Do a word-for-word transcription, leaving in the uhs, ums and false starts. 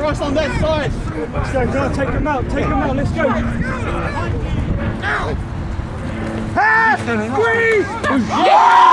Cross on that side. Let's go, go, take him out, take him out, let's go. Pass! Squeeze! Yeah!